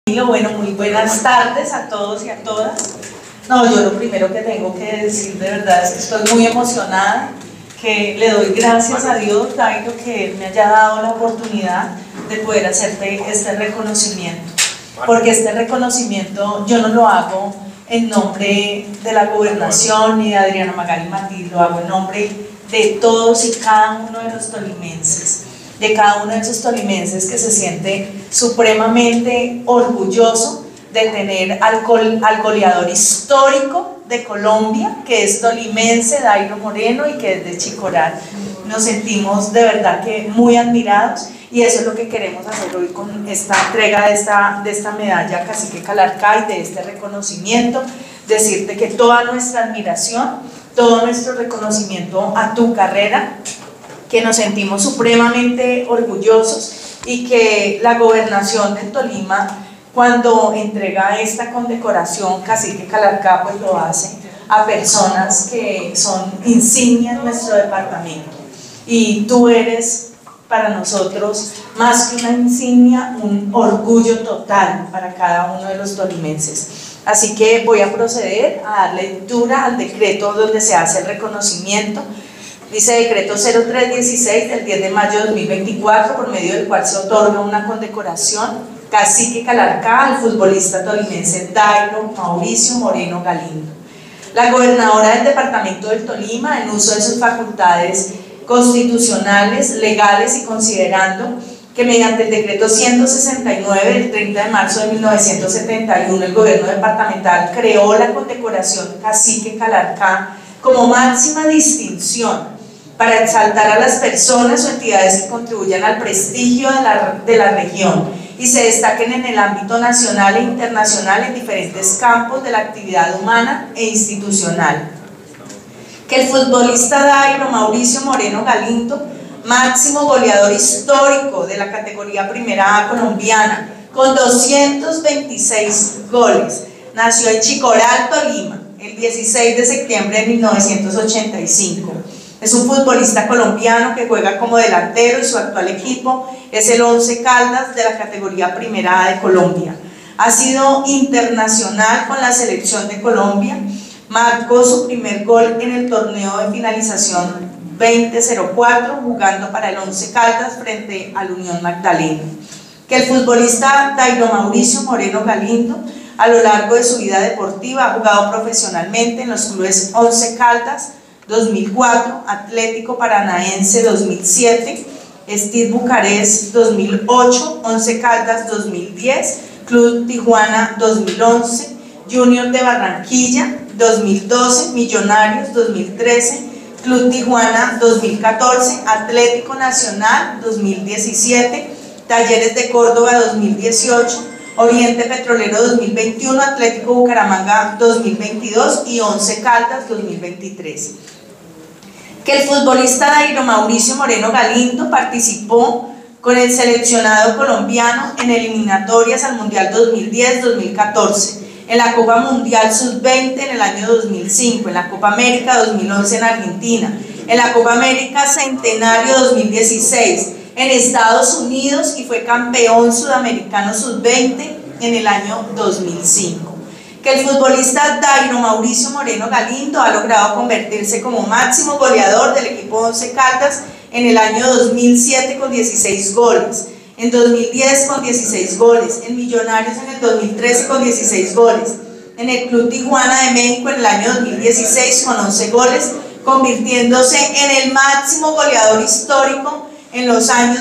Bueno, muy buenas tardes a todos y a todas. No, yo lo primero que tengo que decir de verdad es que estoy muy emocionada, que le doy gracias a Dios, Dairo, que Él me haya dado la oportunidad de poder hacerte este reconocimiento. Porque este reconocimiento yo no lo hago en nombre de la gobernación ni de Adriana Magali Matiz, lo hago en nombre de todos y cada uno de los tolimenses, de cada uno de esos tolimenses que se siente supremamente orgulloso de tener al goleador histórico de Colombia, que es tolimense, Dairo Moreno, y que es de Chicoral. Nos sentimos de verdad que muy admirados, y eso es lo que queremos hacer hoy con esta entrega de esta medalla Cacique Calarcá y de este reconocimiento, decirte que toda nuestra admiración, todo nuestro reconocimiento a tu carrera, que nos sentimos supremamente orgullosos, y que la gobernación del Tolima, cuando entrega esta condecoración Cacique Calarcá, pues lo hace a personas que son insignia en nuestro departamento, y tú eres para nosotros más que una insignia, un orgullo total para cada uno de los tolimenses. Así que voy a proceder a dar lectura al decreto donde se hace el reconocimiento. Dice decreto 0316 del 10 de mayo de 2024, por medio del cual se otorga una condecoración Cacique Calarcá al futbolista tolimense Dairo Mauricio Moreno Galindo. La gobernadora del departamento del Tolima, en uso de sus facultades constitucionales, legales, y considerando que mediante el decreto 169 del 30 de marzo de 1971 el gobierno departamental creó la condecoración Cacique Calarcá como máxima distinción para exaltar a las personas o entidades que contribuyan al prestigio de la región y se destaquen en el ámbito nacional e internacional en diferentes campos de la actividad humana e institucional. Que el futbolista Dairo Mauricio Moreno Galindo, máximo goleador histórico de la categoría Primera A colombiana, con 226 goles, nació en Chicoral, Tolima, el 16 de septiembre de 1985. Es un futbolista colombiano que juega como delantero y su actual equipo es el Once Caldas de la categoría Primera A de Colombia. Ha sido internacional con la selección de Colombia, marcó su primer gol en el torneo de finalización 2004 jugando para el Once Caldas frente al Unión Magdalena. Que el futbolista Dairo Mauricio Moreno Galindo a lo largo de su vida deportiva ha jugado profesionalmente en los clubes Once Caldas 2004, Atlético Paranaense 2007, Steve Bucarest 2008, Once Caldas 2010, Club Tijuana 2011, Junior de Barranquilla 2012, Millonarios 2013, Club Tijuana 2014, Atlético Nacional 2017, Talleres de Córdoba 2018, Oriente Petrolero 2021, Atlético Bucaramanga 2022 y Once Caldas 2023. Que el futbolista Dairo Mauricio Moreno Galindo participó con el seleccionado colombiano en eliminatorias al Mundial 2010-2014, en la Copa Mundial Sub-20 en el año 2005, en la Copa América 2011 en Argentina, en la Copa América Centenario 2016 en Estados Unidos y fue campeón sudamericano Sub-20 en el año 2005. Que el futbolista Dairo Mauricio Moreno Galindo ha logrado convertirse como máximo goleador del equipo Once Caldas en el año 2007 con 16 goles, en 2010 con 16 goles, en Millonarios en el 2013 con 16 goles, en el Club Tijuana de México en el año 2016 con 11 goles, convirtiéndose en el máximo goleador histórico en los años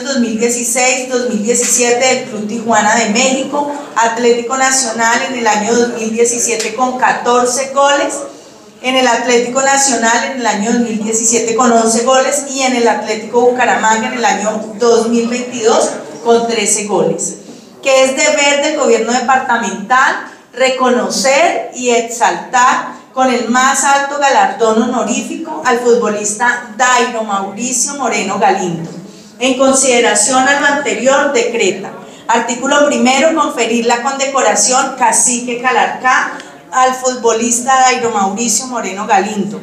2016-2017 del Club Tijuana de México, Atlético Nacional en el año 2017 con 14 goles, en el Atlético Nacional en el año 2017 con 11 goles y en el Atlético Bucaramanga en el año 2022 con 13 goles. Que es deber del gobierno departamental reconocer y exaltar con el más alto galardón honorífico al futbolista Dairo Mauricio Moreno Galindo. En consideración a lo anterior, decreta: artículo primero, conferir la condecoración Cacique Calarcá al futbolista Dairo Mauricio Moreno Galindo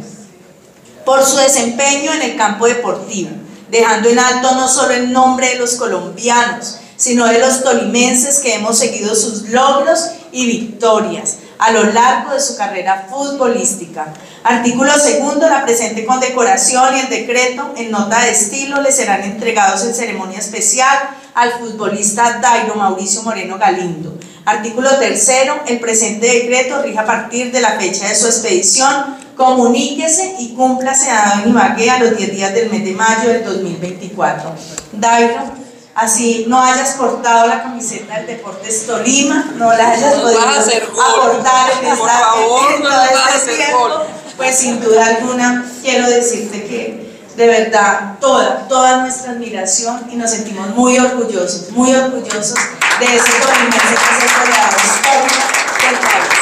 por su desempeño en el campo deportivo, dejando en alto no solo el nombre de los colombianos, sino de los tolimenses que hemos seguido sus logros y victorias a lo largo de su carrera futbolística. Artículo segundo, la presente condecoración y el decreto en nota de estilo le serán entregados en ceremonia especial al futbolista Dairo Mauricio Moreno Galindo. Artículo tercero, el presente decreto rige a partir de la fecha de su expedición. Comuníquese y cúmplase a don Ibagué a los 10 días del mes de mayo del 2024. Dairo, así no hayas portado la camiseta del Deportes Tolima, no la hayas podido aportar en todo este tiempo, pues sin duda alguna quiero decirte que de verdad toda nuestra admiración, y nos sentimos muy orgullosos de ese tolimense que es el goleador histórico del país.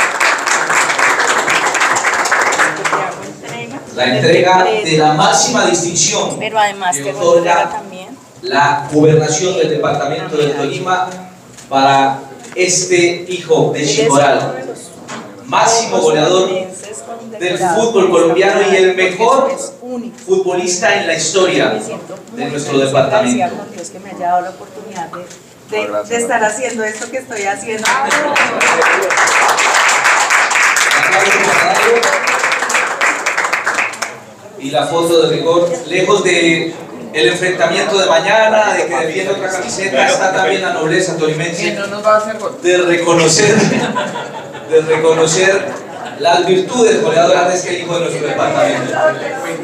La entrega de la máxima distinción pero además que otorga también la gobernación del departamento del Tolima para este hijo de Chicoral, máximo goleador del fútbol colombiano y el mejor futbolista en la historia de nuestro departamento. Con Dios que me haya dado la oportunidad de estar haciendo esto que estoy haciendo. Y la foto de rigor, lejos de el enfrentamiento de mañana, de que defiende otra camiseta, está también la nobleza tolimense de reconocer las virtudes goleadoras de este hijo de nuestro departamento.